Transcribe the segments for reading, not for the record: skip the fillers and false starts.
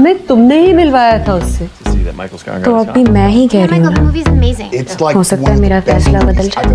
नहीं, तुमने ही मिलवाया था उससे। तो अब भी मैं ही कह रही हूँ ना। हो सकता है मेरा फैसला बदल जाए।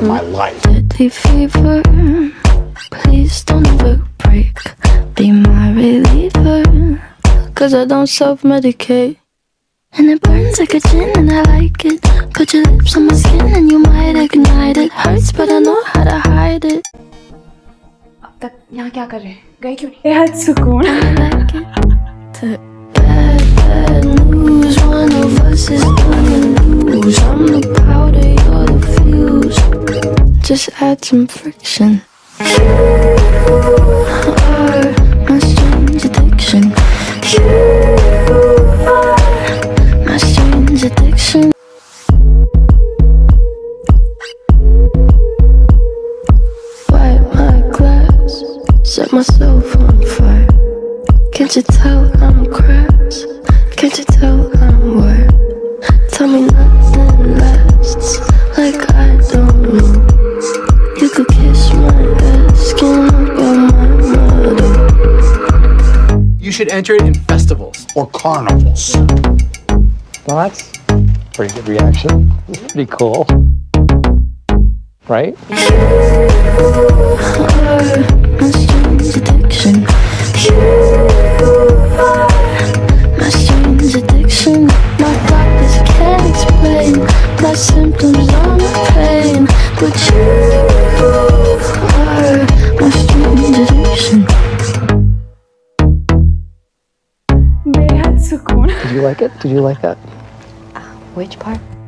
Please don't ever break. Be my reliever. Cause I don't self-medicate. And it burns like a gin and I like it. Put your lips on my skin and you might ignite it. Hurts but I know how to hide it. अब तक यहाँ क्या कर रहे हैं? गए क्यों नहीं? बेहद सुकून। I like it. Bad news. One of us is gonna lose. I'm the powder, you're the fuse. Just add some friction. You are my strange addiction. You are my strange addiction. Wipe my glass, set myself on fire. Can't you tell I'm crass? Can't you tell I'm wired? Tell me nothing lasts, like I don't know. You could kiss my ass, skin up on my mother. You should enter it in festivals or carnivals. Well, that's a pretty good reaction. Pretty cool, right? You are my strange addiction. You are my strange addiction. My doctors can't explain my symptoms or my pain, but you are my strange addiction. बेहद सुकून। Did you like it? Did you like that? Which part?